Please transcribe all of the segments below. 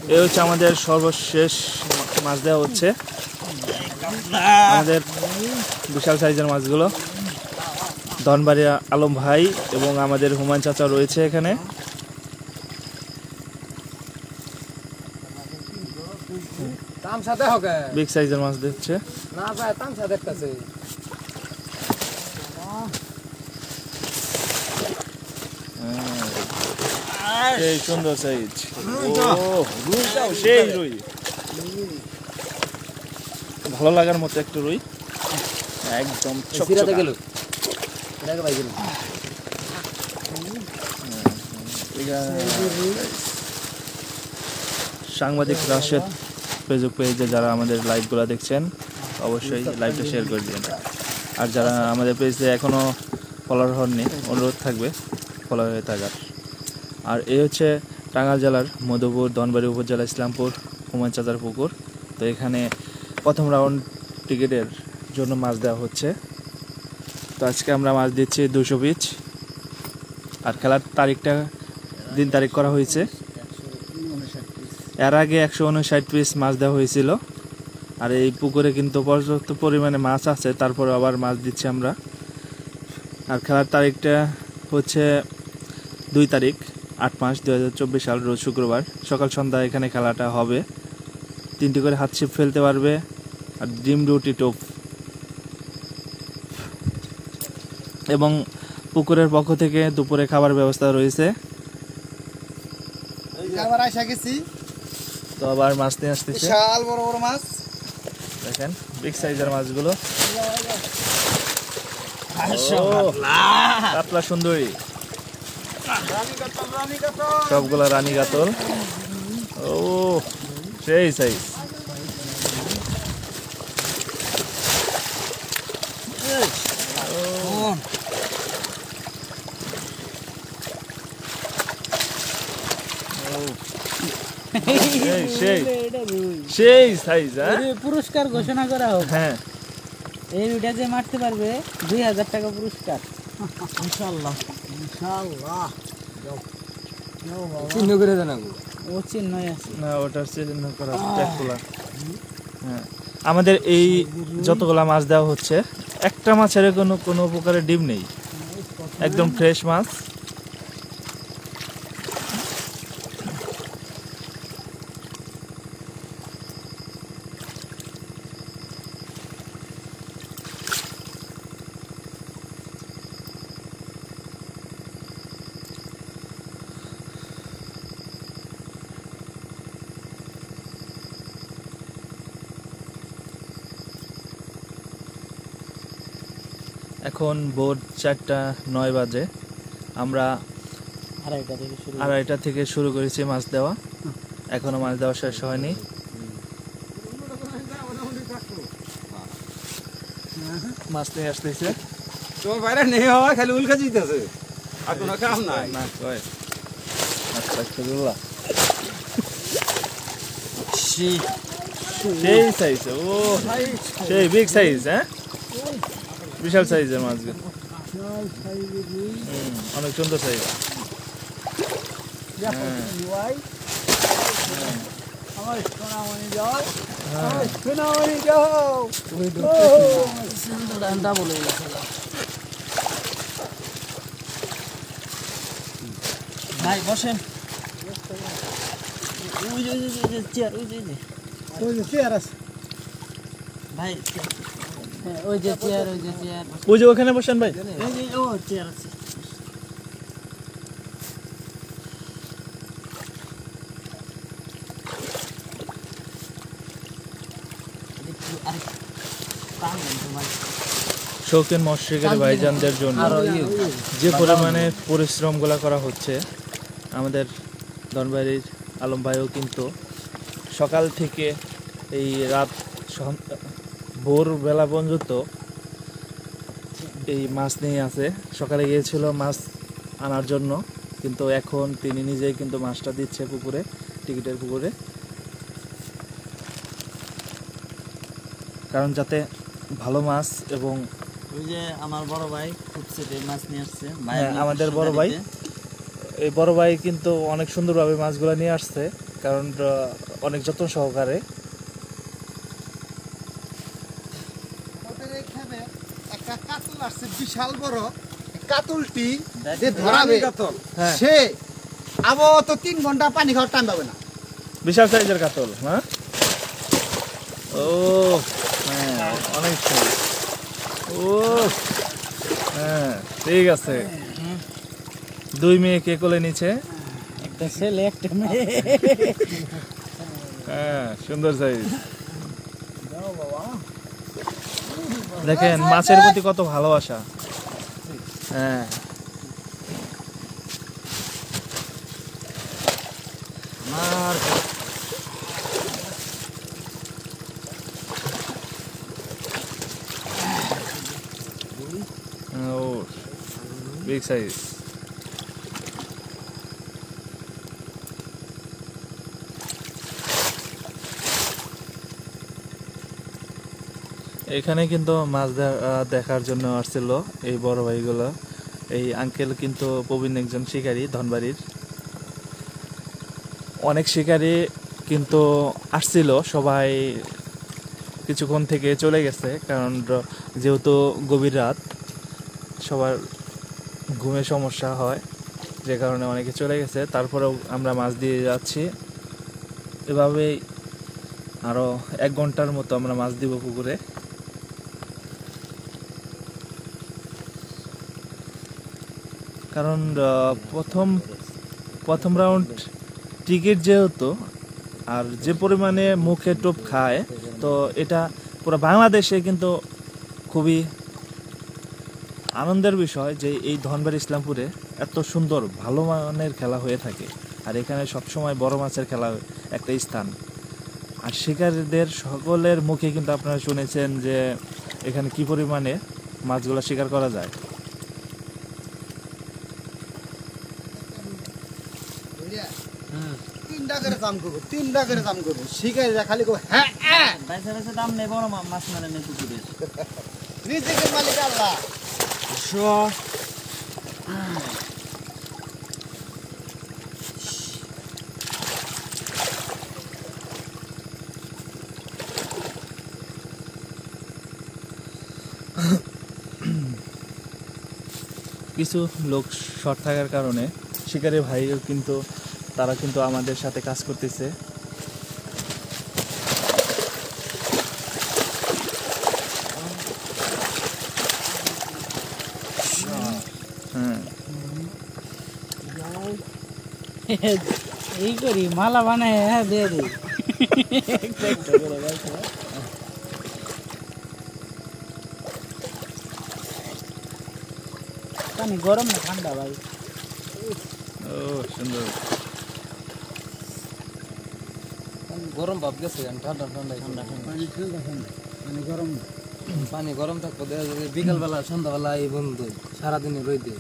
এই হচ্ছে আমাদের সর্বশেষ মাছ দেওয়া হচ্ছে, আমাদের বিশাল সাইজের মাছগুলো। ধনবাড়ি আলম ভাই এবং আমাদের হুমায়ুন চাচা রয়েছে এখানে। বিগ সাইজের মাছ দিচ্ছে। এই সুন্দর সাইজ, সেই রুই, ভালো লাগার মতো একটু রুই, একদম সাংবাদিক রাশেদ ফেসবুক পেজে যারা আমাদের লাইভগুলো দেখছেন অবশ্যই লাইভটা শেয়ার করে দিন। আর যারা আমাদের পেজে এখনো ফলোয়ার হননি অনুরোধ থাকবে ফলো হয়ে থাকার। আর এই হচ্ছে টাঙ্গাইল জেলার মধুপুর ধনবাড়ি উপজেলা ইসলামপুর হুমায়ুন চাচার পুকুর। তো এখানে প্রথম রাউন্ড টিকিটের জন্য মাছ দেওয়া হচ্ছে। তো আজকে আমরা মাছ দিচ্ছি 200 পিস। আর খেলার তারিখটা দিন তারিখ করা হয়েছে। এর আগে 159 পিস মাছ দেওয়া হয়েছিল। আর এই পুকুরে কিন্তু পর্যাপ্ত পরিমাণে মাছ আছে, তারপরে আবার মাছ দিচ্ছি আমরা। আর খেলার তারিখটা হচ্ছে 2 তারিখ 8 মাস 2024 সাল রোজ শুক্রবার সকাল সন্ধ্যা এখানে খেলাটা হবে। 3টি করে হাত ছিপ ফেলতে পারবে। আর ডিম রুটি টোপ এবং পুকুরের পক্ষ থেকে দুপুরে খাবার ব্যবস্থা রয়েছে। তো আবার মাছ নিয়ে আসতেছে, বিশাল বড় বড় মাছ দেখেন, বিগ সাইজের মাছগুলো, কাতলা সুন্দরী, সবগুলা রানী কাতল। ও সেই সাইজ, সেই সাইজ। পুরস্কার ঘোষণা করা হোক। হ্যাঁ, এই রুইটা যে মারতে পারবে 2000 টাকা পুরস্কার ইনশাআল্লাহ। ইনশাআল্লাহ চিহ্ন করে দেন। ও চিহ্নই আছে না, ওটা চিহ্ন করা ট্যাগগুলা। হ্যাঁ, আমাদের এই যতগুলা মাছ দেওয়া হচ্ছে একটা মাছের কোনো প্রকারের ডিম নেই, একদম ফ্রেশ মাছ। এখন ভোর 4:09 বাজে। আমরা 2:30 থেকে শুরু করেছি মাছ দেওয়া, এখনো মাছ দেওয়া শেষ হয়নি। মাছ নিয়ে আসতেছে, তোর বাইরে নেই হওয়া খালি উল্কা জিতেছে আর কোনো কাম নাই। না কয় আস্তাগফিরুল্লাহ, সেই সাইজ। ও সেই বিগ সাইজ, হ্যাঁ বিশাল সাইজের মাছগুলো, অনেক সুন্দর সাইজ। ভাই বসেন, চেয়ার আছে ভাই, ওই যে চেয়ার, ওই যে ওখানে বসেন ভাই, ও চেয়ার আছে। শৌখিন মৎস্যিকারী ভাইজানদের জন্য যে পরিমাণে পরিশ্রমগুলো করা হচ্ছে, আমাদের ধনবাড়ির আলম ভাইও কিন্তু সকাল থেকে এই রাত ভোরবেলা পর্যন্ত এই মাছ নিয়ে আছে। সকালে গিয়েছিল মাছ আনার জন্য, কিন্তু এখন তিনি নিজেই কিন্তু মাছটা দিচ্ছে পুকুরে, টিকিটের পুকুরে, কারণ যাতে ভালো মাছ। এবং ওই যে আমার বড় ভাই খুবসেটে মাছ নিয়ে আসছে, আমাদের বড় ভাই, এই বড় ভাই কিন্তু অনেক সুন্দরভাবে মাছগুলো নিয়ে আসছে। কারণ অনেক যত্ন সহকারে। ওদের এখানে একটা কাতল আসছে বিশাল বড়, কাতলটি যে ধরাবে কাতল। হ্যাঁ সে আবার তো 3 ঘন্টা পানি খাওয়ার টাইম পাবে না। বিশাল সাইজের কাতল। হ্যাঁ ও হ্যাঁ অনেক সাইজ। ও হ্যাঁ ঠিক আছে। 2 মেয়েকে কোলে নিচে। একটা ছেলে একটা মেয়ে। হ্যাঁ সুন্দর সাইজ। দেখেন মাছের প্রতি কত ভালোবাসা। হ্যাঁ ও বিগ সাইজ। এখানে কিন্তু মাছ দেখার জন্য আসছিল এই বড় ভাইগুলো। এই আঙ্কেল কিন্তু প্রবীণ একজন শিকারী ধনবাড়ির। অনেক শিকারী কিন্তু আসছিল, সবাই কিছুক্ষণ থেকে চলে গেছে, কারণ যেহেতু গভীর রাত সবার ঘুমের সমস্যা হয়, যে কারণে অনেকে চলে গেছে। তারপরেও আমরা মাছ দিয়ে যাচ্ছি এভাবেই। আরও 1 ঘন্টার মতো আমরা মাছ দিব পুকুরে। কারণ প্রথম রাউন্ড টিকিট যেহেতু, আর যে পরিমাণে মুখে টোপ খায়, তো এটা পুরো বাংলাদেশে কিন্তু খুবই আনন্দের বিষয় যে এই ধনবাড়ি ইসলামপুরে এত সুন্দর ভালো মানের খেলা হয়ে থাকে। আর এখানে সবসময় বড় মাছের খেলা একটা স্থান। আর শিকারীদের সকলের মুখে কিন্তু আপনারা শুনেছেন যে এখানে কি পরিমাণে মাছগুলো শিকার করা যায়। তিনটা করে দাম করবো, 3টা করে দাম করবো। শিকারীরা খালি করবো হ্যাঁ হ্যাঁ। বাইসা বাইসা দাম নেই, বড় মাছ মারে নেই পুকুরে। রিজিকের মালিক আল্লাহ। কিছু লোক শর্ট থাকার কারণে শিকারী ভাইও কিন্তু তারা কিন্তু আমাদের সাথে কাজ করতেছে। হ্যাঁ এই করি মালা বানায়, হ্যাঁ দিয়ে দিই। একটা একটা করে বাইসা। পানি গরম না ঠান্ডা ভাই? ও সুন্দর। গরম ভাব গেছে, ঠান্ডা ঠান্ডা ঠান্ডা ঠান্ডা। পানি ঠান্ডা ঠান্ডা, পানি গরম না। পানি গরম থাকবো। দেখা যাবে বিকালবেলা সন্ধ্যাবেলা এই বন্ধু সারাদিনে রইতে।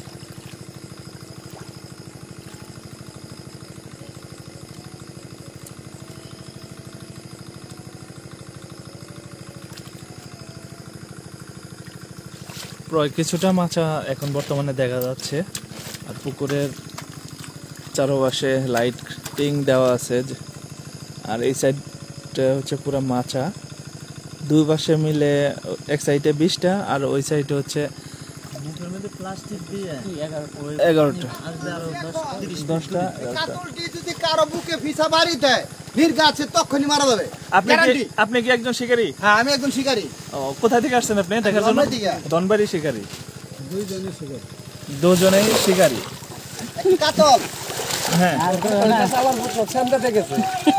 প্রায় কিছুটা মাছা এখন বর্তমানে দেখা যাচ্ছে। আর পুকুরের চারপাশে লাইটিং দেওয়া আছে। আর এই সাইডটা হচ্ছে পুরো মাছা। 2 পাশে মিলে এক সাইডে 20টা আর ওই সাইডে হচ্ছে মুখের মধ্যে প্লাস্টিক দিয়ে 11টা। আসবে আরো 10টা। কাতলটি যদি কারো বুকে ফিসা বাড়ি দেয়, নির্গা আছে তখনই মারা যাবে। গ্যারান্টি। আপনি কি একজন শিকারী? হ্যাঁ, আমি একজন শিকারী। ও, কোথা থেকে আসছেন আপনি দেখার জন্য? ধনবাড়ি থেকে। ধনবাড়ি শিকারী। দুইজনই শিকারী। দুজনেই শিকারী। একটা কাতল। হ্যাঁ আবার বুঝছো সন্ধ্যাতে গেছে,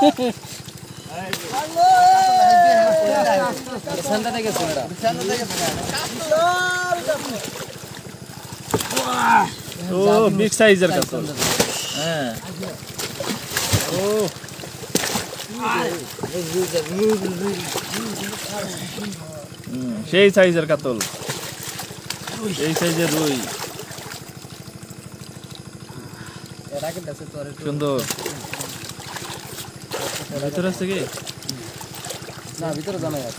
সন্ধ্যাতে গেছে ওরা। ও বিগ সাইজের কাতল। হ্যাঁ ও সেই সাইজের কাতল, এই সাইজের রুই। সুন্দর। ভিতরে আছে কি? না, ভিতরে জানা যাচ্ছে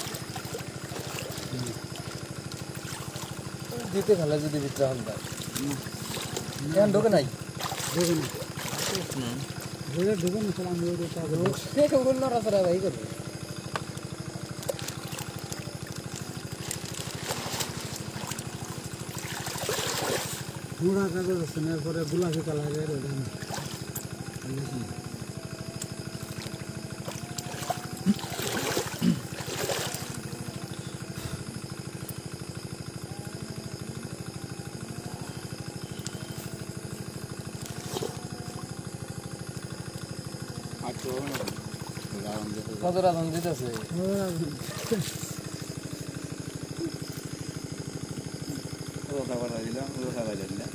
দিতে ভালো যদি ভিতরে হল কেন ঢোকে নাই। কত রাজন দিতেছে রোটা বাড়া দিলাম রোটা বাড়া দিলাম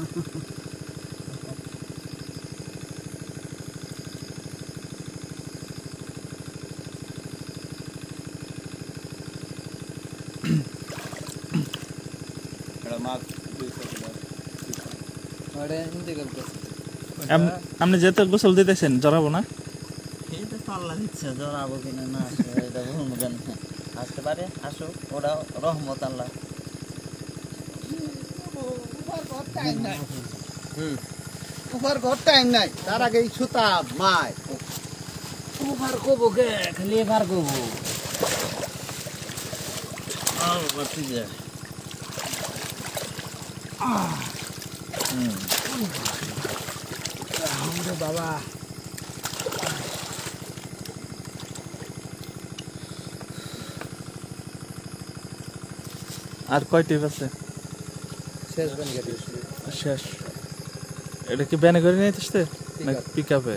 আপনি যেহেতু গোসল দিতেছেন জড়াবো না? এটা তো আল্লাহ ইচ্ছা জড়াবো কিনা না এটা বলবো কেন আসতে পারে আসো ওরা রহমত আল্লাহ উপর ঘর টাইম নাই তার আগে সুতা মায় উপহার করবো কে খালি এবার করবো ঠিক আছে বাবা আর কয় টিপ আছে? শেষ বান গেছে শেষ। এটা কি ব্যানে করে নিয়ে আসতে না পিক আপে?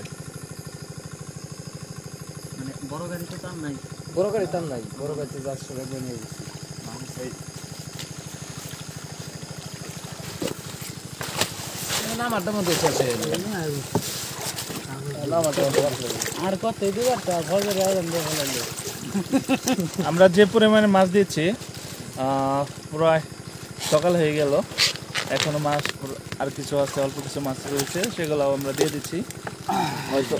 মানে বড় গাড়ি তো দাম নাই বড় গাড়ি টান নাই বড় গাড়িতে 400 টাকা নিয়ে গেছি নামারটা মধ্যে আছে আর কত দুবারটা ফজর আয়োজন দিয়ে ফেলাইলো আমরা যে পরিমাণে মাছ দিচ্ছি প্রায় সকাল হয়ে গেল, এখনো মাছ আর কিছু আছে, অল্প কিছু মাছ রয়েছে, সেগুলো আমরা দিয়ে দিচ্ছি হয়তো।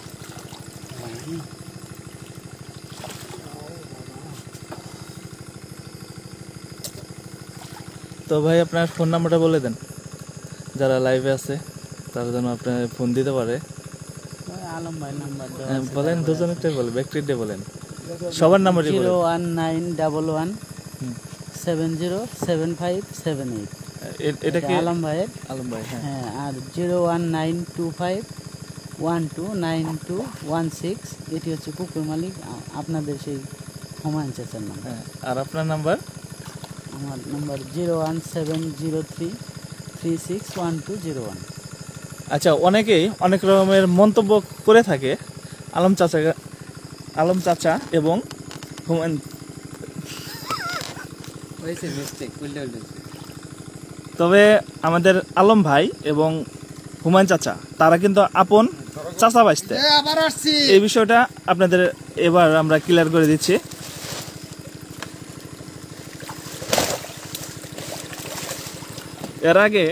তো ভাই আপনার ফোন নাম্বারটা বলে দেন, যারা লাইভে আছে তারা যেন আপনার ফোন দিতে পারে। আলম ভাই নাম্বার বলেন, দুজনেরটাই বলেন, ব্যক্তিরটাই বলেন, সবার নাম্বারই বলেন। 01911 707578 এটা কি আলম ভাইয়ের? আলম ভাই, হ্যাঁ। হ্যাঁ, আর 01925129216 এটি হচ্ছে পুকুর মালিক আপনাদের সেই হুমায়ুন চাচার নাম্বার। হ্যাঁ, আর আপনার নাম্বার? আমার নাম্বার 01703361201। আচ্ছা, অনেকেই অনেক রকমের মন্তব্য করে থাকে আলম চাচা এবং হুমায়ুন। তবে আমাদের আলম ভাই এবং হুমায়ুন চাচা তারা কিন্তু আপন চাচা বাইসতে, আবার আসছি। এই বিষয়টা আপনাদের এবার আমরা ক্লিয়ার করে দিচ্ছি। এর আগে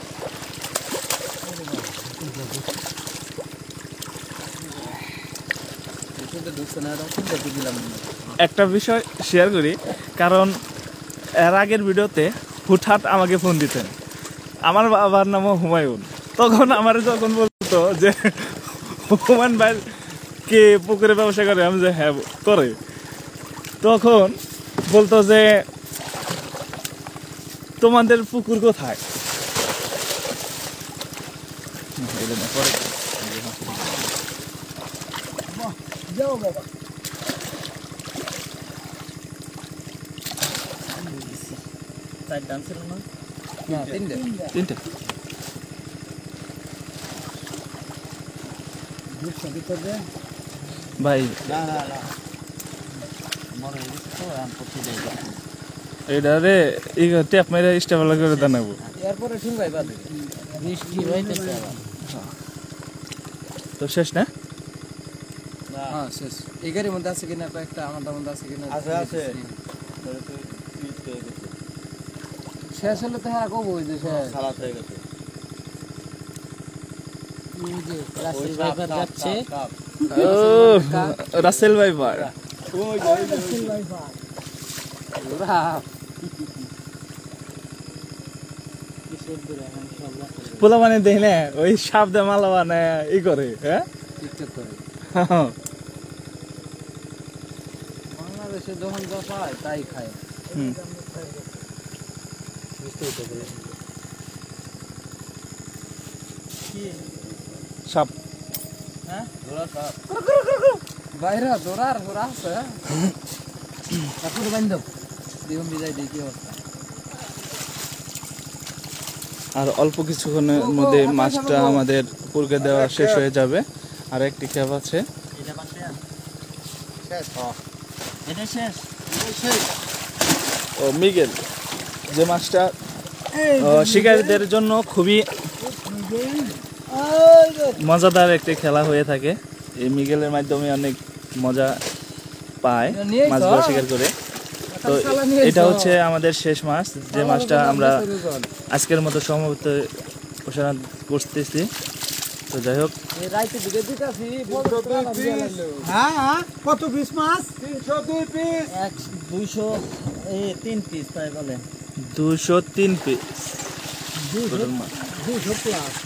একটা বিষয় শেয়ার করি, কারণ এর আগের ভিডিওতে হুটহাট আমাকে ফোন দিতেন, আমার বাবার নামও হুমায়ুন। তখন আমার যখন বলতো যে হুমায়ুন ভাই কে পুকুরে ব্যবসা করে, আমি যে হ্যাঁ করে, তখন বলতো যে তোমাদের পুকুর কোথায়? তিনটে। ভাই এটা রে ট্যাপ মেরে স্টেবল করে দানাবো। এরপরে শুনবাই বাদ বৃষ্টি হইতেছে আবার। তো শেষ না? হ্যাঁ শেষ। এই গাড়ির মধ্যে আছে কিনা কয়েকটা, আমাদের মধ্যে আছে কিনা? আছে। শেষ হলে তো হ্যাঁ কব যে শেষ খালাস হয়ে গেছে। রাসেল ভাইপার যাচ্ছে। ও রাসেল ভাইপার, পোলা মানে দেখ না ওই সাপ দে মালা মানে ই করে, হ্যাঁ টিকটক করে বাংলাদেশে যখন যা পায় তাই খায় হুম। বুঝতেই তো পারলেন। সাপ হ্যাঁ বাইরে দৌড়ার ঘোরা আছে এখন বান্ধব দিগম বিজয় দিই কি অবস্থা আর অল্প কিছুক্ষণের মধ্যে মাছটা আমাদের পুরকে দেওয়া শেষ হয়ে যাবে। আর একটি খেপ আছে। এটা শেষ ও মিগেল, যে মাছটা শিকারীদের জন্য খুবই মজাদার একটি খেলা হয়ে থাকে। এই মিগেলের মাধ্যমে অনেক মজা পায় মাছগুলো শিকার করে। তো এটা হচ্ছে আমাদের শেষ মাছ, যে মাছটা আমরা আজকের মতো সম্ভবত প্রসারণ করতেছি। তো যাই হোক, হ্যাঁ কত পিস মাছ 302 পিস 203 পিস তাই বলে 203 পিস 200 প্লাস